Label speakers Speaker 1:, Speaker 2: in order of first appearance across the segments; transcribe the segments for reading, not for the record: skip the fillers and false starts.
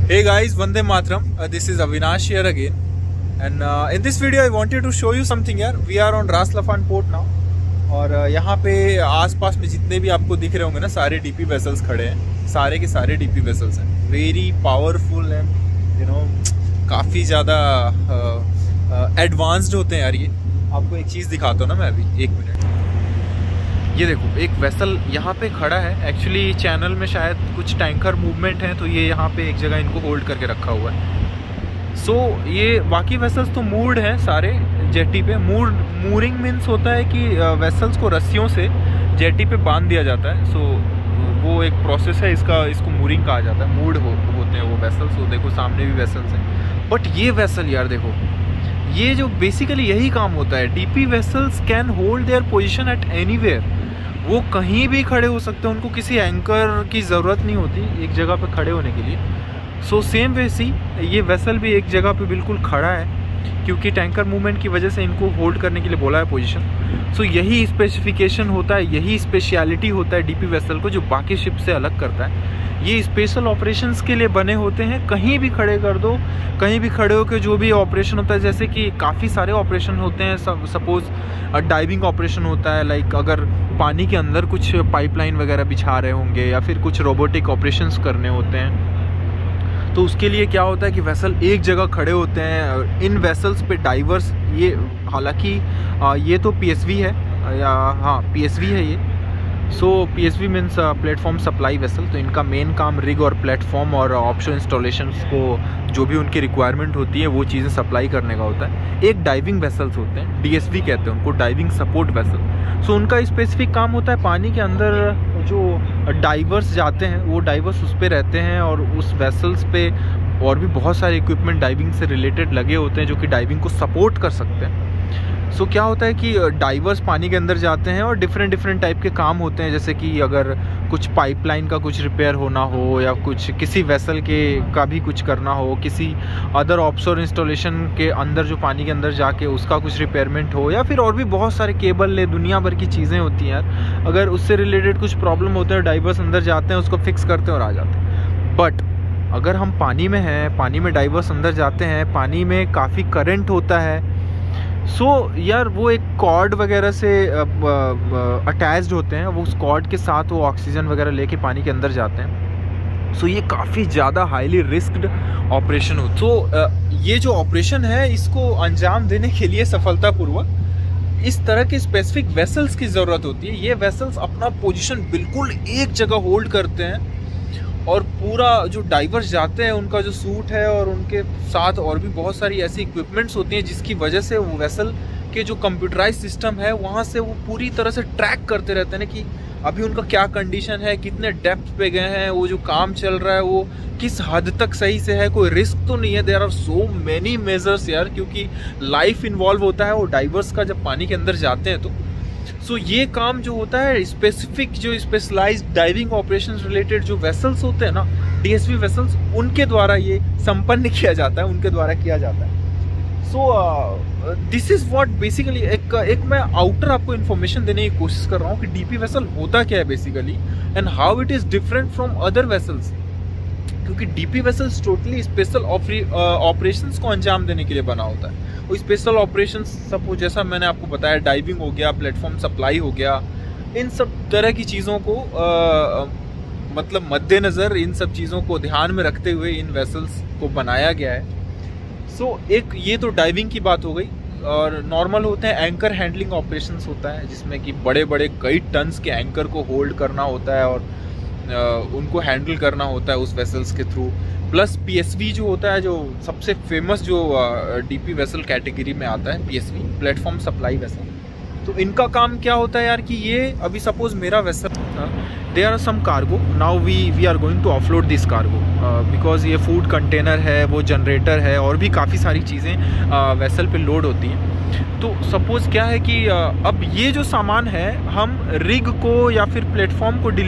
Speaker 1: Hey guys, Vande Matram. This is Avinash here again, and in this video I wanted to show you something here. We are on Ras Laffan Port now, और यहाँ पे आसपास में जितने भी आपको दिख रहे होंगे ना, सारे डीपी वेसल्स खड़े हैं, सारे के सारे डीपी वेसल्स हैं। वेरी पावरफुल एंड काफ़ी ज़्यादा एडवांस्ड होते हैं यार। ये आपको एक चीज़ दिखाता हूँ ना मैं अभी, एक मिनट। ये देखो, एक वेसल यहाँ पे खड़ा है। एक्चुअली चैनल में शायद कुछ टैंकर मूवमेंट है, तो ये यहाँ पे एक जगह इनको होल्ड करके रखा हुआ है। सो ये बाकी वेसल्स तो मूर्ड हैं सारे जेटी पे। मूरिंग मीन्स होता है कि वेसल्स को रस्सियों से जेटी पे बांध दिया जाता है। सो वो एक प्रोसेस है इसको मूरिंग कहा जाता है। मूर्ड होते हैं वो वेसल्स। तो देखो सामने भी वेसल्स हैं, बट ये वेसल यार देखो, ये जो बेसिकली यही काम होता है। DP vessels can hold their position at anywhere. वो कहीं भी खड़े हो सकते हैं, उनको किसी एंकर की ज़रूरत नहीं होती एक जगह पे खड़े होने के लिए। सो सेम वैसी ये वेसल भी एक जगह पे बिल्कुल खड़ा है, क्योंकि टैंकर मूवमेंट की वजह से इनको होल्ड करने के लिए बोला है पोजीशन। सो यही स्पेसिफिकेशन होता है, यही स्पेशलिटी होता है डीपी वेसल को, जो बाकी शिप से अलग करता है। ये स्पेशल ऑपरेशंस के लिए बने होते हैं। कहीं भी खड़े कर दो, कहीं भी खड़े होकर जो भी ऑपरेशन होता है, जैसे कि काफ़ी सारे ऑपरेशन होते हैं। सपोज डाइविंग ऑपरेशन होता है, लाइक अगर पानी के अंदर कुछ पाइपलाइन वगैरह बिछा रहे होंगे या फिर कुछ रोबोटिक ऑपरेशंस करने होते हैं, तो उसके लिए क्या होता है कि वेसल एक जगह खड़े होते हैं। इन वेसल्स पे डाइवर्स, ये हालांकि ये तो पीएसवी है, या हाँ पीएसवी है ये। So PSV means platform supply vessel. तो इनका मेन काम रिग और प्लेटफॉर्म और ऑफशोर इंस्टॉलेशंस को जो भी उनकी रिक्वायरमेंट होती है वो चीज़ें सप्लाई करने का होता है। एक डाइविंग वेसल्स होते हैं, डीएसवी कहते हैं उनको, डाइविंग सपोर्ट वेसल। सो उनका स्पेसिफिक काम होता है पानी के अंदर जो डाइवर्स जाते हैं, वो डाइवर्स उस पर रहते हैं, और उस वेसल्स पे और भी बहुत सारे इक्विपमेंट डाइविंग से रिलेटेड लगे होते हैं जो कि डाइविंग को सपोर्ट कर सकते हैं। सो क्या होता है कि डाइवर्स पानी के अंदर जाते हैं और डिफरेंट टाइप के काम होते हैं, जैसे कि अगर कुछ पाइपलाइन का कुछ रिपेयर होना हो, या कुछ किसी वेसल के का भी कुछ करना हो, किसी अदर ऑफशोर इंस्टॉलेशन के अंदर जो पानी के अंदर जाके उसका कुछ रिपेयरमेंट हो, या फिर और भी बहुत सारे केबल दुनिया भर की चीज़ें होती हैं यार। अगर उससे रिलेटेड कुछ प्रॉब्लम होते हैं, डाइवर्स अंदर जाते हैं, उसको फिक्स करते हैं और आ जाते हैं। बट अगर हम पानी में हैं, पानी में डाइवर्स अंदर जाते हैं, पानी में काफ़ी करंट होता है, सो यार वो एक कॉर्ड वगैरह से अटैच्ड होते हैं। वो उस कॉर्ड के साथ वो ऑक्सीजन वगैरह लेके पानी के अंदर जाते हैं। सो ये काफ़ी ज़्यादा हाईली रिस्क्ड ऑपरेशन हो। तो ये जो ऑपरेशन है, इसको अंजाम देने के लिए सफलतापूर्वक इस तरह के स्पेसिफिक वेसल्स की ज़रूरत होती है। ये वेसल्स अपना पोजीशन बिल्कुल एक जगह होल्ड करते हैं, और पूरा जो डाइवर्स जाते हैं उनका जो सूट है और उनके साथ और भी बहुत सारी ऐसी इक्विपमेंट्स होती हैं, जिसकी वजह से वो वेसल के जो कंप्यूटराइज सिस्टम है वहाँ से वो पूरी तरह से ट्रैक करते रहते हैं ना, कि अभी उनका क्या कंडीशन है, कितने डेप्थ पे गए हैं, वो जो काम चल रहा है वो किस हद तक सही से है, कोई रिस्क तो नहीं है। There are so many measures यार, क्योंकि लाइफ इन्वॉल्व होता है वो डाइवर्स का जब पानी के अंदर जाते हैं तो। सो ये काम जो होता है स्पेसिफिक, जो स्पेशलाइज्ड डाइविंग ऑपरेशंस रिलेटेड जो वेसल्स होते हैं ना, डीएसवी वेसल्स, उनके द्वारा ये संपन्न किया जाता है, उनके द्वारा किया जाता है। So this is what basically एक मैं आउटर आपको इन्फॉर्मेशन देने की कोशिश कर रहा हूँ कि डीपी वेसल होता क्या है basically, and how it is different from other vessels. क्योंकि DP vessels totally special operations को अंजाम देने के लिए बना होता है। वो स्पेशल ऑपरेशंस सब, जैसा मैंने आपको बताया, डाइविंग हो गया, प्लेटफॉर्म सप्लाई हो गया, इन सब तरह की चीज़ों को मतलब मद्देनज़र, इन सब चीज़ों को ध्यान में रखते हुए इन वेसल्स को बनाया गया है। सो एक ये तो डाइविंग की बात हो गई। और नॉर्मल होते हैं एंकर हैंडलिंग ऑपरेशंस होता है, जिसमें कि बड़े बड़े कई टन्स के एंकर को होल्ड करना होता है और उनको हैंडल करना होता है उस वेसल्स के थ्रू। प्लस पीएसवी जो होता है, जो सबसे फेमस जो डीपी वेसल कैटेगरी में आता है, पीएसवी, प्लेटफॉर्म सप्लाई वेसल। तो इनका काम क्या होता है यार, कि ये अभी सपोज मेरा वेसल था, there are some cargo, now we are going to offload this cargo, because ये फूड कंटेनर है, वो जनरेटर है, और भी काफ़ी सारी चीज़ें वेसल पे लोड होती हैं। तो सपोज क्या है कि अब ये जो सामान है, हम रिग को या फिर प्लेटफॉर्म को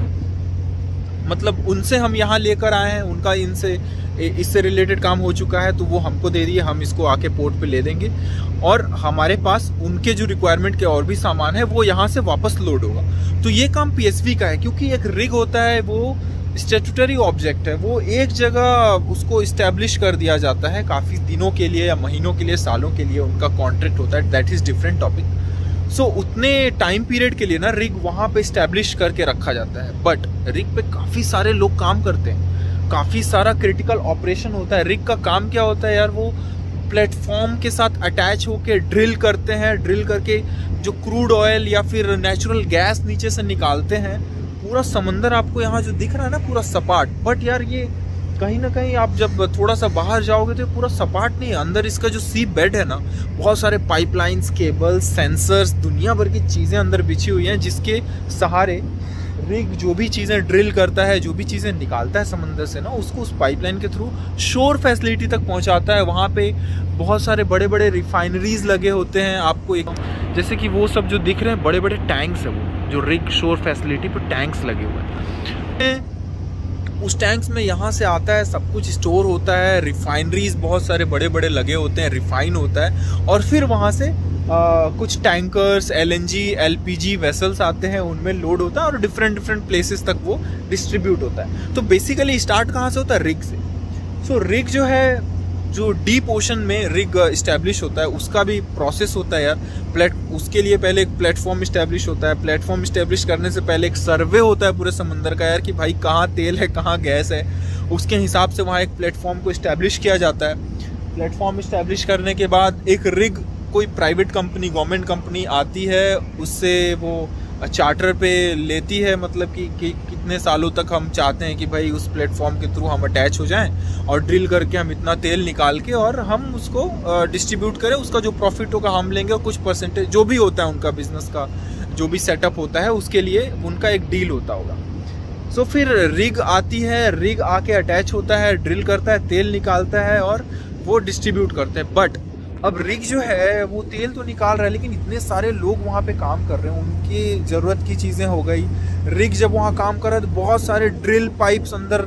Speaker 1: मतलब उनसे हम यहाँ लेकर आए हैं, उनका इससे रिलेटेड काम हो चुका है, तो वो हमको दे दिए, हम इसको आके पोर्ट पे ले देंगे, और हमारे पास उनके जो रिक्वायरमेंट के और भी सामान है वो यहाँ से वापस लोड होगा। तो ये काम पीएसवी का है, क्योंकि एक रिग होता है वो स्टैट्यूटरी ऑब्जेक्ट है, वो एक जगह उसको इस्टेब्लिश कर दिया जाता है काफ़ी दिनों के लिए या महीनों के लिए, सालों के लिए उनका कॉन्ट्रैक्ट होता है, that is different topic. So उतने टाइम पीरियड के लिए ना रिग वहाँ पे इस्टेब्लिश करके रखा जाता है, बट रिग पे काफ़ी सारे लोग काम करते हैं, काफ़ी सारा क्रिटिकल ऑपरेशन होता है। रिग का काम क्या होता है यार, वो प्लेटफॉर्म के साथ अटैच होके ड्रिल करते हैं, ड्रिल करके जो क्रूड ऑयल या फिर नेचुरल गैस नीचे से निकालते हैं। पूरा समंदर आपको यहाँ जो दिख रहा है ना पूरा सपाट, बट यार ये कहीं ना कहीं आप जब थोड़ा सा बाहर जाओगे तो पूरा सपाट नहीं है। अंदर इसका जो सी बेड है ना, बहुत सारे पाइपलाइंस, केबल्स, सेंसर्स, दुनिया भर की चीज़ें अंदर बिछी हुई हैं, जिसके सहारे रिग जो भी चीज़ें ड्रिल करता है, जो भी चीज़ें निकालता है समंदर से ना, उसको उस पाइपलाइन के थ्रू शोर फैसिलिटी तक पहुंचाता है। वहाँ पे बहुत सारे बड़े बड़े रिफाइनरीज लगे होते हैं आपको, एक जैसे कि वो सब जो दिख रहे हैं बड़े बड़े टैंक्स है, वो जो रिग शोर फैसिलिटी पर टैंक्स लगे हुए हैं। उस टैंक्स में यहाँ से आता है, सब कुछ स्टोर होता है, रिफाइनरीज बहुत सारे बड़े बड़े लगे होते हैं, रिफाइन होता है, और फिर वहाँ से कुछ टैंकर्स, LNG, LPG वेसल्स आते हैं, उनमें लोड होता है और डिफरेंट प्लेसेस तक वो डिस्ट्रीब्यूट होता है। तो बेसिकली स्टार्ट कहाँ से होता है, रिग से। सो रिग जो है, जो डीप ओशन में रिग इस्टेब्लिश होता है, उसका भी प्रोसेस होता है यार। उसके लिए पहले एक प्लेटफॉर्म इस्टेब्लिश होता है। प्लेटफॉर्म इस्टेब्लिश करने से पहले एक सर्वे होता है पूरे समंदर का यार, कि भाई कहाँ तेल है, कहाँ गैस है। उसके हिसाब से वहाँ एक प्लेटफॉर्म को इस्टेब्लिश किया जाता है। प्लेटफॉर्म इस्टेब्लिश करने के बाद एक रिग, कोई प्राइवेट कंपनी, गवर्नमेंट कंपनी आती है, उससे वो चार्टर पे लेती है, मतलब कि कितने सालों तक हम चाहते हैं कि भाई उस प्लेटफॉर्म के थ्रू हम अटैच हो जाएं और ड्रिल करके हम इतना तेल निकाल के और हम उसको डिस्ट्रीब्यूट करें। उसका जो प्रॉफिट होगा हम लेंगे और कुछ परसेंटेज जो भी होता है उनका बिजनेस का जो भी सेटअप होता है उसके लिए उनका एक डील होता होगा। सो फिर रिग आती है, रिग आके अटैच होता है, ड्रिल करता है, तेल निकालता है और वो डिस्ट्रीब्यूट करते हैं। बट अब रिग जो है वो तेल तो निकाल रहा है, लेकिन इतने सारे लोग वहाँ पे काम कर रहे हैं, उनकी ज़रूरत की चीज़ें हो गई। रिग जब वहाँ काम कर रहा है तो बहुत सारे ड्रिल पाइप्स, अंदर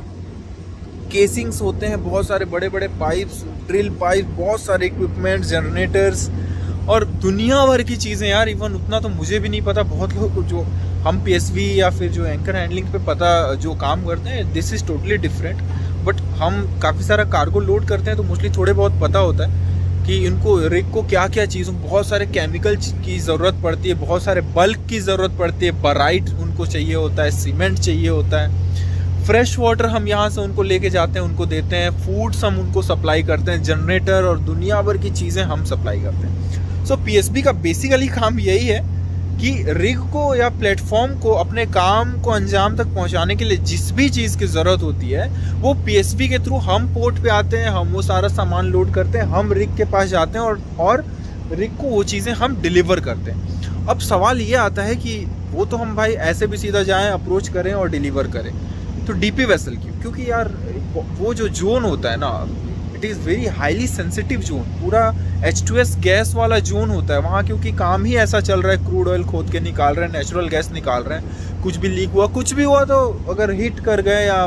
Speaker 1: केसिंग्स होते हैं, बहुत सारे बड़े बड़े पाइप्स, ड्रिल पाइप, बहुत सारे इक्विपमेंट्स, जनरेटर्स और दुनिया भर की चीज़ें यार। इवन उतना तो मुझे भी नहीं पता, बहुत लोग जो हम PSV या फिर जो एंकर हैंडलिंग पे पता जो काम करते हैं, this is totally different. But हम काफ़ी सारा कार्गो लोड करते हैं तो मोस्टली थोड़े बहुत पता होता है कि इनको रिग को क्या क्या चीज़ों, बहुत सारे केमिकल की ज़रूरत पड़ती है, बहुत सारे बल्क की ज़रूरत पड़ती है, बराइट उनको चाहिए होता है, सीमेंट चाहिए होता है, फ्रेश वाटर हम यहाँ से उनको लेके जाते हैं, उनको देते हैं, फूड्स हम उनको सप्लाई करते हैं, जनरेटर और दुनिया भर की चीज़ें हम सप्लाई करते हैं। सो PSB का बेसिकली काम यही है कि रिग को या प्लेटफॉर्म को अपने काम को अंजाम तक पहुंचाने के लिए जिस भी चीज़ की ज़रूरत होती है वो PSB के थ्रू हम पोर्ट पे आते हैं, हम वो सारा सामान लोड करते हैं, हम रिग के पास जाते हैं और रिग को वो चीज़ें हम डिलीवर करते हैं। अब सवाल ये आता है कि वो तो हम भाई ऐसे भी सीधा जाएं, अप्रोच करें और डिलीवर करें, तो DP वेसल क्यों? क्योंकि यार वो जो जोन होता है ना, it is very highly sensitive zone, पूरा H2S गैस वाला जोन होता है वहाँ, क्योंकि काम ही ऐसा चल रहा है, क्रूड ऑयल खोद के निकाल रहे हैं, नेचुरल गैस निकाल रहे हैं। कुछ भी लीक हुआ, कुछ भी हुआ तो अगर हिट कर गए या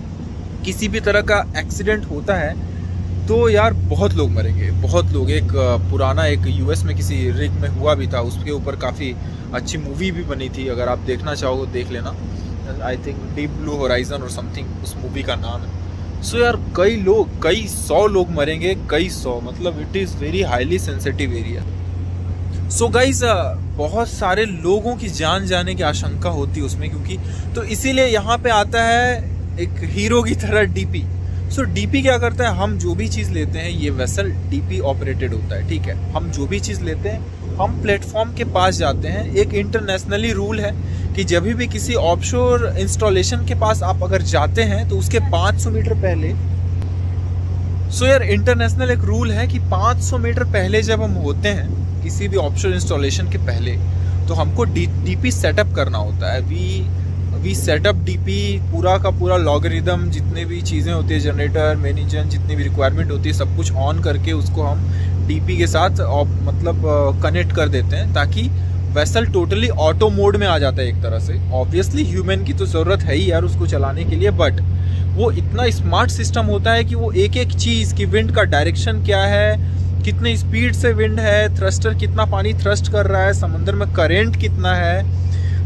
Speaker 1: किसी भी तरह का एक्सीडेंट होता है तो यार बहुत लोग मरेंगे, बहुत लोग। एक पुराना एक US में किसी रिग में हुआ भी था, उसके ऊपर काफ़ी अच्छी मूवी भी बनी थी, अगर आप देखना चाहो देख लेना, I think Deep Blue Horizon और समथिंग उस मूवी का नाम है। सो यार कई सौ लोग मरेंगे, कई सौ, मतलब it is very highly sensitive area. So guys बहुत सारे लोगों की जान जाने की आशंका होती है उसमें, क्योंकि तो इसीलिए यहाँ पे आता है एक हीरो की तरह DP। सो DP क्या करता है, हम जो भी चीज़ लेते हैं, ये वेसल DP ऑपरेटेड होता है, ठीक है। हम जो भी चीज़ लेते हैं हम प्लेटफॉर्म के पास जाते हैं। एक इंटरनेशनली रूल है कि जब भी किसी ऑफशोर इंस्टॉलेशन के पास आप अगर जाते हैं तो उसके 500 मीटर पहले, सो यार इंटरनेशनल एक रूल है कि 500 मीटर पहले जब हम होते हैं किसी भी ऑफशोर इंस्टॉलेशन के पहले, तो हमको DP सेटअप करना होता है। वी सेटअप DP, पूरा का पूरा लॉगरिदम, जितने भी चीज़ें होती है, जनरेटर, मेन इंजन, जितनी भी रिक्वायरमेंट होती है, सब कुछ ऑन करके उसको हम DP के साथ मतलब कनेक्ट कर देते हैं, ताकि वेसल टोटली ऑटो मोड में आ जाता है एक तरह से। ऑब्वियसली ह्यूमन की तो ज़रूरत है ही यार उसको चलाने के लिए, बट वो इतना स्मार्ट सिस्टम होता है कि वो एक एक चीज़ की, विंड का डायरेक्शन क्या है, कितने स्पीड से विंड है, थ्रस्टर कितना पानी थ्रस्ट कर रहा है, समंदर में करेंट कितना है,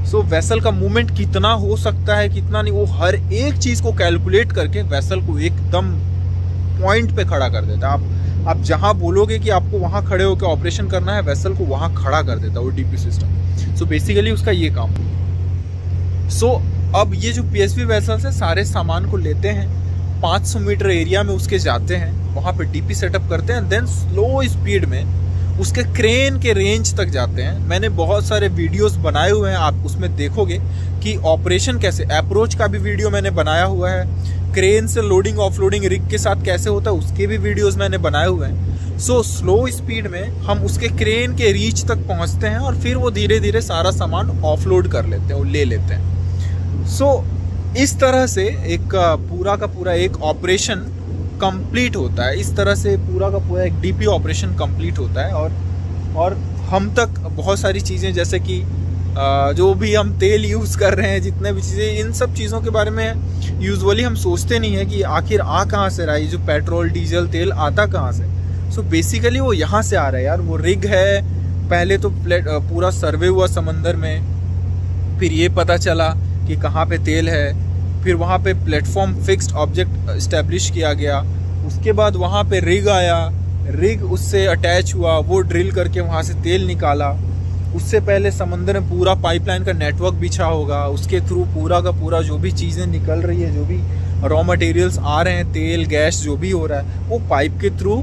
Speaker 1: सो वेसल का मूवमेंट कितना हो सकता है कितना नहीं, वो हर एक चीज़ को कैलकुलेट करके वेसल को एकदम पॉइंट पे खड़ा कर देता है। आप जहाँ बोलोगे कि आपको वहाँ खड़े होकर ऑपरेशन करना है, वेसल को वहाँ खड़ा कर देता है वो डीपी सिस्टम। सो बेसिकली उसका ये काम। सो अब ये जो PSV वेसल्स है सारे सामान को लेते हैं, 500 मीटर एरिया में उसके जाते हैं, वहाँ पे डीपी सेटअप करते हैं, देन स्लो स्पीड में उसके क्रेन के रेंज तक जाते हैं। मैंने बहुत सारे वीडियोस बनाए हुए हैं, आप उसमें देखोगे कि ऑपरेशन कैसे, अप्रोच का भी वीडियो मैंने बनाया हुआ है, क्रेन से लोडिंग ऑफलोडिंग रिग के साथ कैसे होता है उसके भी वीडियोस मैंने बनाए हुए हैं। सो स्लो स्पीड में हम उसके क्रेन के रीच तक पहुंचते हैं और फिर वो धीरे धीरे सारा सामान ऑफलोड कर लेते हैं, वो ले लेते हैं। सो इस तरह से एक पूरा का पूरा एक ऑपरेशन कंप्लीट होता है। इस तरह से पूरा का पूरा एक डीपी ऑपरेशन कंप्लीट होता है। और हम तक बहुत सारी चीज़ें जैसे कि जो भी हम तेल यूज़ कर रहे हैं, जितने भी चीज़ें, इन सब चीज़ों के बारे में यूजुअली हम सोचते नहीं है कि आखिर आ कहाँ से रहा है, जो पेट्रोल डीजल तेल आता कहाँ से। सो बेसिकली वो यहाँ से आ रहा है यार। वो रिग है, पहले तो पूरा सर्वे हुआ समंदर में, फिर ये पता चला कि कहाँ पे तेल है, फिर वहाँ पे प्लेटफॉर्म फिक्स्ड ऑब्जेक्ट इस्टेब्लिश किया गया, उसके बाद वहाँ पे रिग आया, रिग उससे अटैच हुआ, वो ड्रिल करके वहाँ से तेल निकाला। उससे पहले समंदर में पूरा पाइपलाइन का नेटवर्क बिछा होगा, उसके थ्रू पूरा का पूरा जो भी चीज़ें निकल रही है, जो भी रॉ मटेरियल्स आ रहे हैं, तेल गैस जो भी हो रहा है, वो पाइप के थ्रू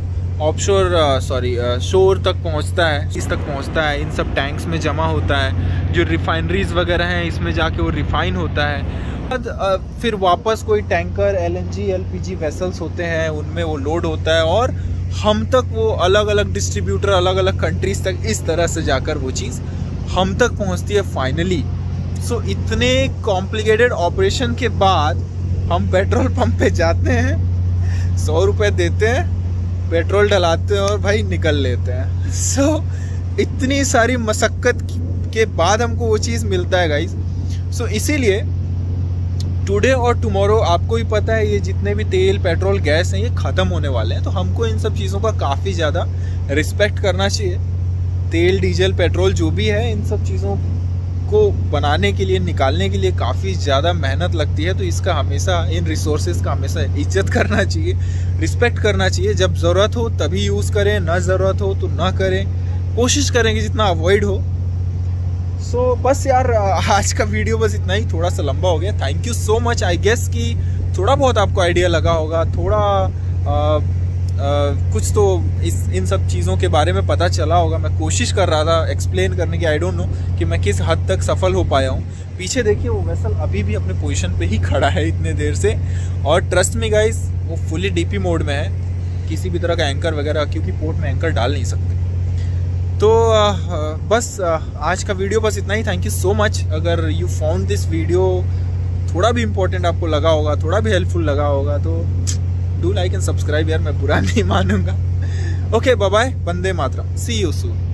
Speaker 1: शोर तक पहुंचता है, इस तक पहुंचता है, इन सब टैंक्स में जमा होता है। जो रिफाइनरीज वगैरह हैं इसमें जाके वो रिफाइन होता है। फिर वापस कोई टैंकर LNG LPG वेसल्स होते हैं, उनमें वो लोड होता है और हम तक वो अलग अलग डिस्ट्रीब्यूटर अलग अलग कंट्रीज तक इस तरह से जाकर वो चीज़ हम तक पहुंचती है फाइनली। सो इतने कॉम्प्लिकेटेड ऑपरेशन के बाद हम पेट्रोल पंप पे जाते हैं, 100 रुपये देते हैं, पेट्रोल डलाते हैं और भाई निकल लेते हैं। सो इतनी सारी मशक्क़त के बाद हमको वो चीज़ मिलता है गाइस। सो इसीलिए टुडे और टुमारो आपको ही पता है ये जितने भी तेल पेट्रोल गैस हैं ये ख़त्म होने वाले हैं, तो हमको इन सब चीज़ों का काफ़ी ज़्यादा रिस्पेक्ट करना चाहिए। तेल डीजल पेट्रोल जो भी है, इन सब चीज़ों को बनाने के लिए, निकालने के लिए काफ़ी ज़्यादा मेहनत लगती है, तो इसका हमेशा, इन रिसोर्सेज का हमेशा इज्जत करना चाहिए, रिस्पेक्ट करना चाहिए। जब ज़रूरत हो तभी यूज़ करें, ना ज़रूरत हो तो ना करें, कोशिश करेंगे जितना अवॉइड हो। सो बस यार आज का वीडियो बस इतना ही, थोड़ा सा लंबा हो गया। Thank you so much. I guess कि थोड़ा बहुत आपको आइडिया लगा होगा, थोड़ा कुछ तो इन सब चीज़ों के बारे में पता चला होगा। मैं कोशिश कर रहा था एक्सप्लेन करने की, आई डोंट नो कि मैं किस हद तक सफल हो पाया हूँ। पीछे देखिए वो वेसल अभी भी अपने पोजीशन पे ही खड़ा है इतने देर से, और ट्रस्ट मी गाइस वो फुली डीपी मोड में है, किसी भी तरह का एंकर वगैरह, क्योंकि पोर्ट में एंकर डाल नहीं सकते। तो बस आज का वीडियो बस इतना ही। Thank you so much. अगर यू फाउंड दिस वीडियो थोड़ा भी इम्पोर्टेंट आपको लगा होगा, थोड़ा भी हेल्पफुल लगा होगा, तो डू लाइक एंड सब्सक्राइब यार, मैं बुरा नहीं मानूंगा। Okay, bye bye, Vande Mataram, see you soon.